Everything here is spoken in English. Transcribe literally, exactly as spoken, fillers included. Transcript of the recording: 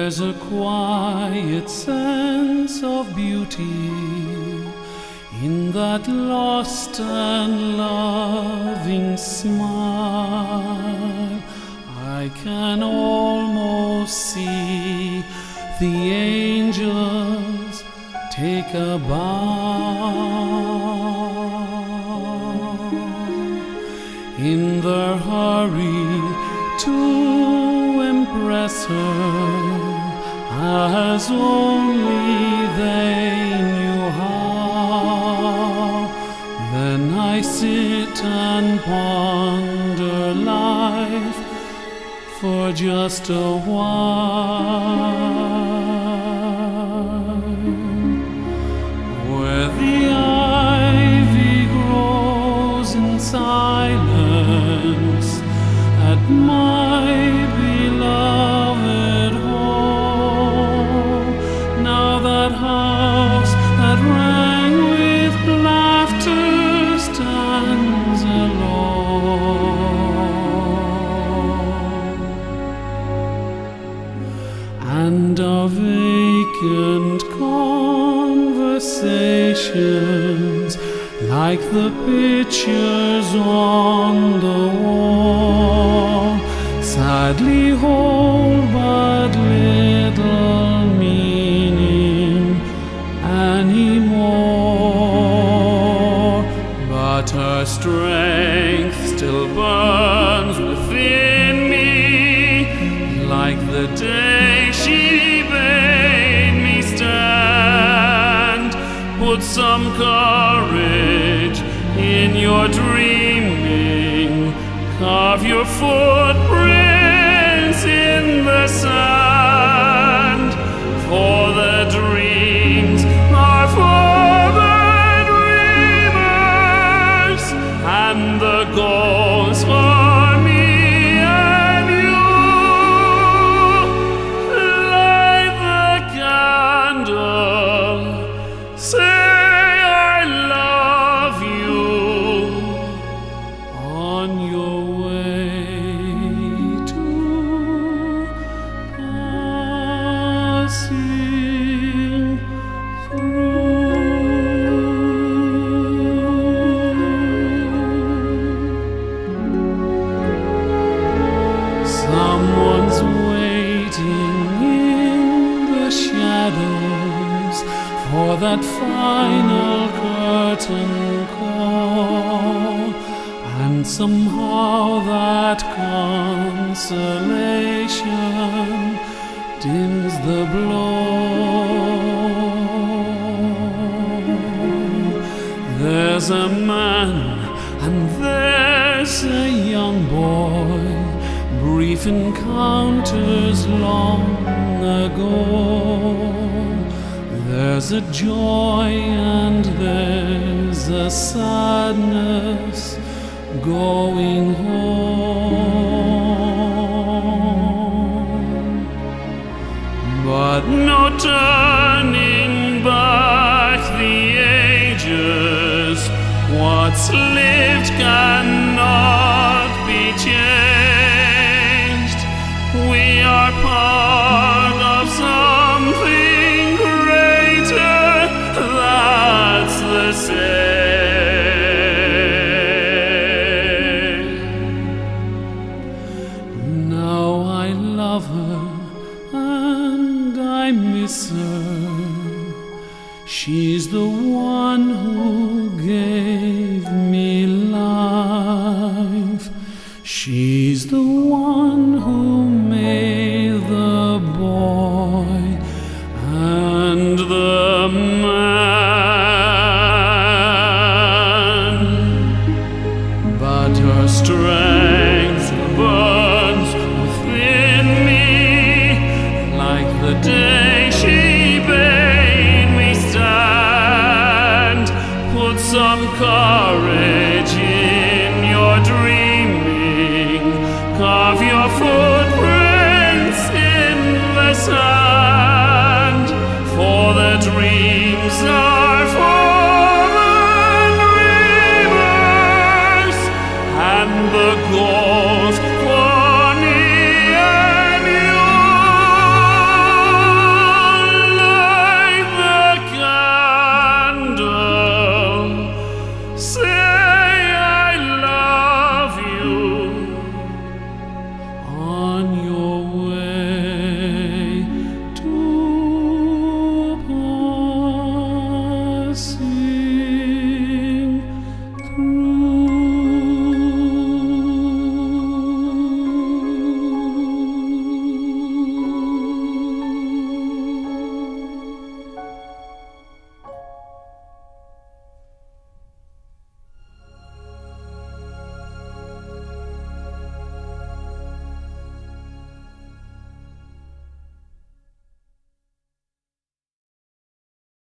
There's a quiet sense of beauty in that lost and loving smile. I can almost see the angels take a bow in their hurry to impress her as only they knew how. Then I sit and ponder life for just a while, where the ivy grows in silence at my beloved home. Now that house that rang with laughter stands alone, and our vacant conversations, like the pictures on the wall, sadly hold but little meaning anymore. But her strength still burns within me, like the day she bade me stand. Put some courage in your dreaming, carve your footprints in the sand, for the dreams are for the dreamers, and the goals for me and you. Light the candle, say I love you on your way to passing through. Someone's waiting in the shadows for that final curtain call, and somehow that consolation dims the blow. There's a man and there's a young boy, brief encounters long ago. There's a joy and there's a sadness going home, but no turning back the ages. What's lived cannot be changed. We are part of something greater that's the same. Now I love her and I miss her. She's the one who gave me life. She's the one who made the boy and the man. But her strength burns within me, like the day she bade me stand. Put some courage in your dreaming, carve your footprints in the sand, for the dreams are